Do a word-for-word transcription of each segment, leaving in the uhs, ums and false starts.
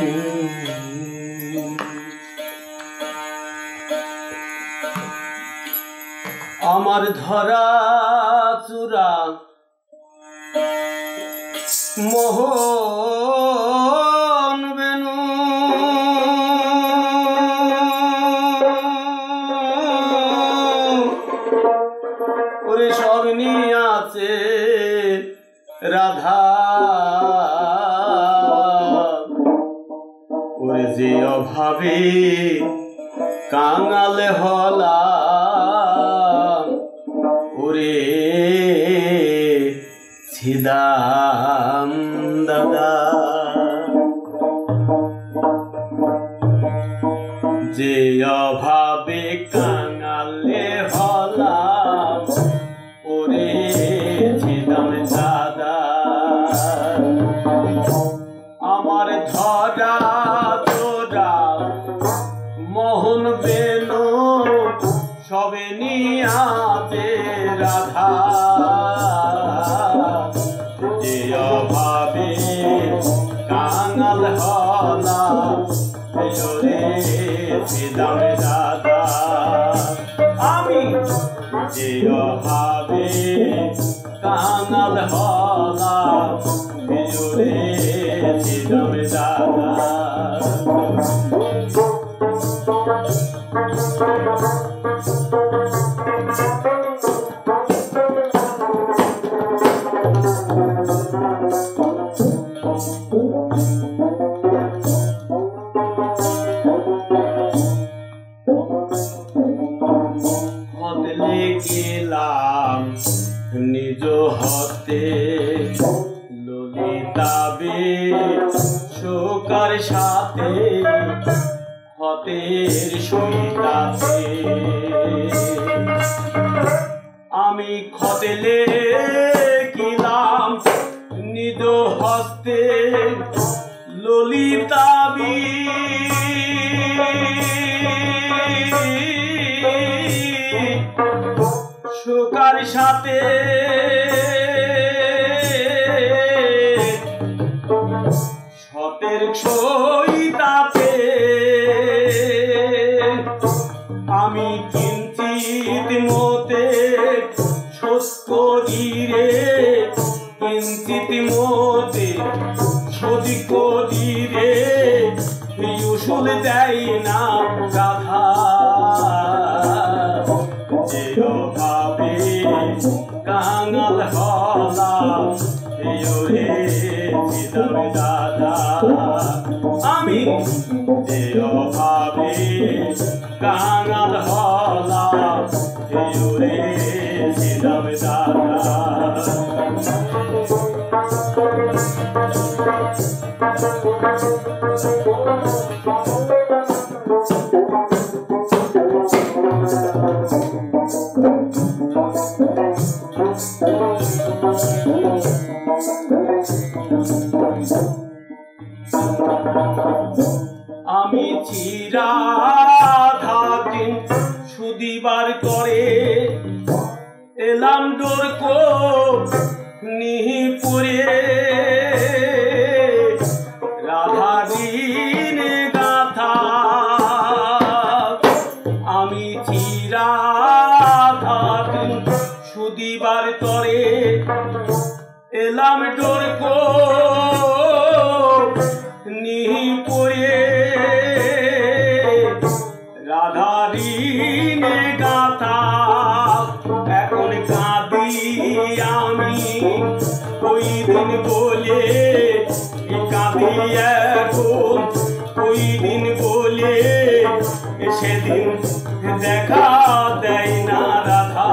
আমার ধরা চূড়া মোহন বেনু ওরে সব নিয়ে আছে রাধা ওরে যে অভাবে কাঙাল হলা ওরে ছিদাম দাদা যে অভাবে কাঙালে হলা ওরে ছিদাম দাদা আমার ধরা তোরা মোহন বেনু সবে নিয়াতে রাধা যে অভাবে কাঙাল হলা ওরে ছিদাম দাদা আমি যে অভাবে কাঙাল হলা ওরে ছিদাম দাদা গেলাম নিজ হতে ললিতাবে শোকার সাথে হতের সইতাছে আমি খতেলে গেলাম নিজ হস্তে ললিতাবি শোকার সাথে সতের সইতাতে আমি কিঞ্চিত মতে সত্য দিরে কিঞ্চিত মতে সদি করিরে উসুল দেয় না রাধা যে অভাবে কাঙাল হলা ওরে ছিদাম দাদা আমি যে অভাবে কাঙাল হলা ওরে ছিদাম দাদা আমি চিরাধাদিন সুদিবার করে এলাম ডোরকো নিহিপুরে রাধাদিন গাথা আমি চিরাধাদিন সুদিবার করে এলাম ডোরকো নিহিপুরে রাধাদিন গাথা এখন কাঁদি আমি ওই দিন বলে কাঁদি এখন ওই দিন বলে সেদিন দেখা দেয় না রাধা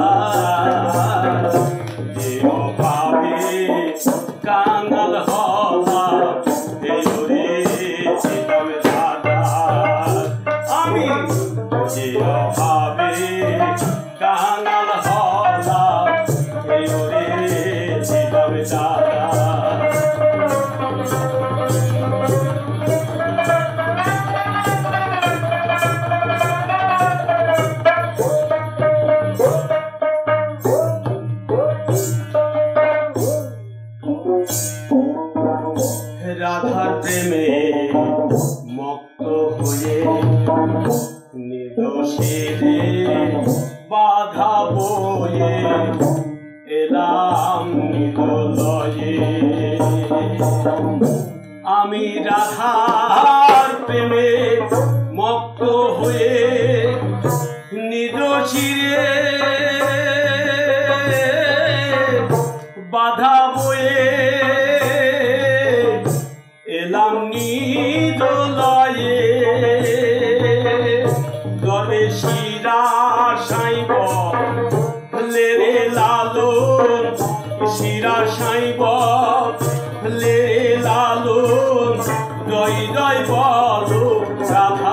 যে অভাবে কাঙাল হলা ওরে ছিদাম দাদা আমি যে অভাবে কাঙাল হলা ওরে ছিদাম দাদা রাধার প্রেমে আমি রাধার প্রেমে মত্ত হয়ে নিজ চিরে বাধা বয়ে এলাম নিজ লয়ে দরে শিরা সাইব লেরে লালো শিরা সাইব লেরে লালো জয় জয় বলো রাধা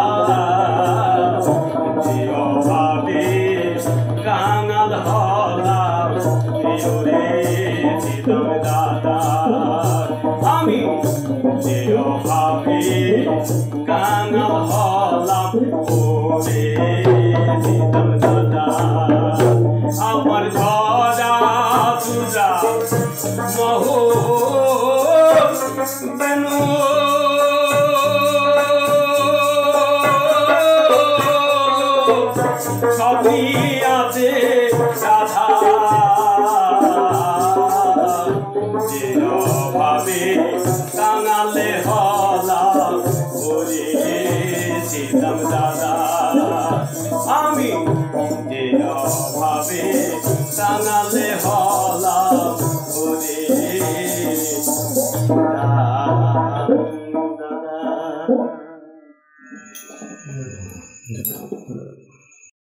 অভাবে কাঙাল হলাম রে দিতাম দাদা আমি যে অভাবে কাঙাল হলাম ওরে দিতাম দাদা আমার ধরা পূজা মহ বেনু সবই আছে রাধা যে অভাবে কাঙালে হলাম ওরে দিতাম দাদা আমি যে অভাবে কাঙালে হলাম ওরে দাদা।